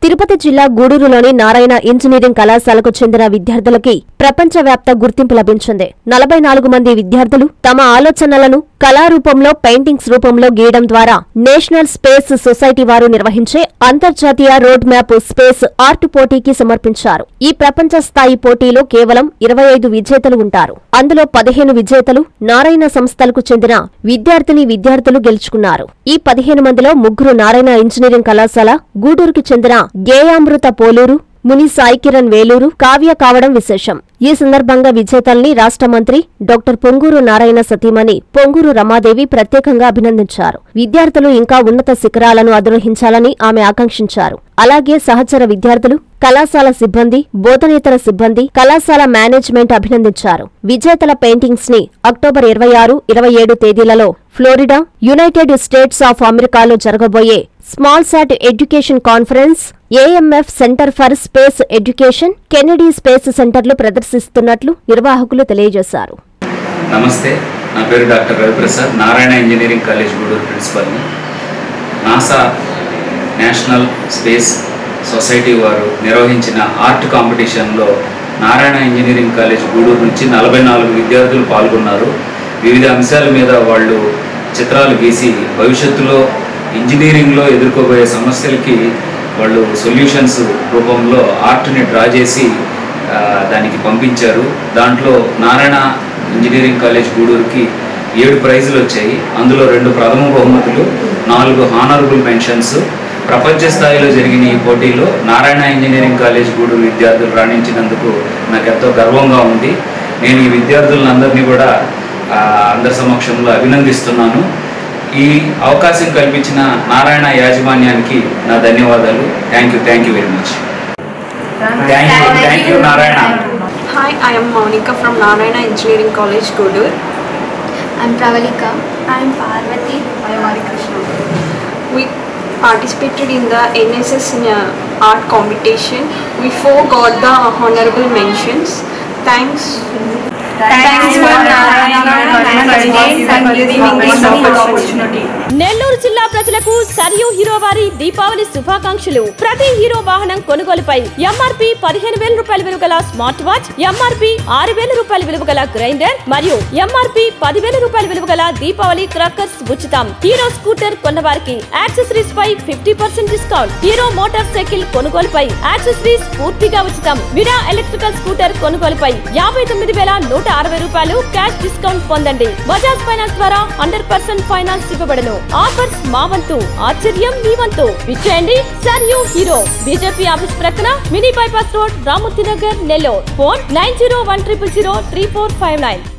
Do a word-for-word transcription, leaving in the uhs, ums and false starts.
తిరుపతి జిల్లా గూడూరులోని నారాయణ ఇంజనీరింగ్ కళాశాలకు చెందిన విద్యార్థులకి ప్రపంచవ్యాప్త గుర్తింపు లభించింది. నలభై నాలుగు మంది విద్యార్థులు తమ ఆలోచనలను కళారూపంలో పెయింటింగ్స్ రూపంలో గీయడం ద్వారా నేషనల్ స్పేస్ సొసైటీ వారు నిర్వహించే అంతర్జాతీయ రోడ్ మ్యాప్ స్పేస్ ఆర్ట్ పోటీకి సమర్పించారు. ఈ ప్రపంచ స్థాయి పోటీలో కేవలం ఇరవై ఐదు విజేతలు ఉంటారు. అందులో పదిహేను విజేతలు నారాయణ సంస్థలకు చెందిన విద్యార్థిని విద్యార్థులు గెలుచుకున్నారు. ఈ పదిహేను మందిలో ముగ్గురు నారాయణ ఇంజనీరింగ్ కళాశాల గూడూరుకి చెందిన గేయామృత పోలూరు, ముని సాయికిరణ్ వేలూరు, కావ్య కావడం విశేషం. ఈ సందర్భంగా విజేతల్ని రాష్ట్ర మంత్రి డాక్టర్ పొంగూరు నారాయణ సతీమణి పొంగూరు రమాదేవి ప్రత్యేకంగా అభినందించారు. విద్యార్థులు ఇంకా ఉన్నత శిఖరాలను అధిరోహించాలని ఆమె ఆకాంక్షించారు. అలాగే సహచర విద్యార్థులు, కళాశాల సిబ్బంది, బోధనేతర సిబ్బంది, కళాశాల మేనేజ్మెంట్ అభినందించారు. విజేతల పెయింటింగ్స్ ని అక్టోబర్ ఇరవై ఆరు, ఇరవై ఏడు తేదీలలో ఫ్లోరిడా, యునైటెడ్ స్టేట్స్ ఆఫ్ అమెరికాలో జరగబోయే small sat education conference, AMF center for space education, Kennedy space సెంటర్లు ప్రదర్శిస్తున్నట్లు నిర్వాహకులు తెలియజేశారు. నమస్తే, నా పేరు doctor Raviprasad, Narayana engineering college Gudur ప్రిన్సిపల్ని. నాసా నేషనల్ స్పేస్ సొసైటీ వారు నిర్వహించిన ఆర్ట్ కాంపిటీషన్లో నారాయణ ఇంజనీరింగ్ కాలేజ్ గూడూరు నుంచి నలభై నాలుగు విద్యార్థులు పాల్గొన్నారు. వివిధ అంశాల మీద వాళ్ళు చిత్రాలు గీసి భవిష్యత్తులో ఇంజనీరింగ్లో ఎదుర్కోబోయే సమస్యలకి వాళ్ళు సొల్యూషన్స్ రూపంలో ఆర్ట్ని డ్రా చేసి దానికి పంపించారు. దాంట్లో నారాయణ ఇంజనీరింగ్ కాలేజ్ గూడూరుకి ఏడు ప్రైజులు వచ్చాయి. అందులో రెండు ప్రథమ బహుమతులు, నాలుగు హానరబుల్ మెన్షన్స్. ప్రపంచ స్థాయిలో జరిగిన ఈ పోటీలో నారాయణ ఇంజనీరింగ్ కాలేజ్ గూడూరు విద్యార్థులు రాణించినందుకు నాకు ఎంతో గర్వంగా ఉంది. నేను ఈ విద్యార్థులందరినీ కూడా అందరి సమక్షంలో అభినందిస్తున్నాను. ఈ అవకాశం కల్పించిన నారాయణ యాజమాన్యానికి నా ధన్యవాదాలు. Thank you thank you very much. Thank you thank you Narayana. Hi, I am Monica from Narayana Engineering College, Godur. I am Pravalika. I am Parvati. I am Ari Krishna. We participated in the N S S in a art competition. We four got the honorable mentions. Thanks. Thanks for Narayana for giving this opportunity. Nellore జిల్లా ప్రజలకు Sarayu hero వారి దీపావళి శుభాకాంక్షలు. ప్రతి hero వాహనం కొనుగోలుపై MRP పదిహేను వేల రూపాయల విలువ గల స్మార్ట్ వాచ్, ఎంఆర్పి ఆరు వేల రూపాయల విలువ గల గ్రైండర్ మరియు ఎంఆర్పి పదివేల రూపాయల విలువ గల దీపావళి క్రాకర్స్ ఉచితం. హీరో స్కూటర్ కొన్న వారికి యాక్సెసరీస్ పై fifty percent discount. Hero motorcycle కొనుగోలుపై యాక్సెసరీస్ పూర్తిగా ఉచితం. విడా ఎలక్ట్రికల్ స్కూటర్ కొనుగోలుపై యాభై తొమ్మిది వేల నూట అరవై రూపాయలు క్యాష్ డిస్కౌంట్ పొందండి. బజాజ్ ఫైనాన్స్ ద్వారా హండ్రెడ్ పర్సెంట్ ఫైనాన్స్ ఇవ్వబడను. ఆఫర్స్ మా వంతు, ఆశ్చర్యం మీ వంతు. విచ్చేయండి సరియు హీరో, బీజేపీ ఆఫీస్ ప్రక్కన, mini bypass road, Ramurthy Nagar, Nellore. Phone nine zero one triple zero three four five nine.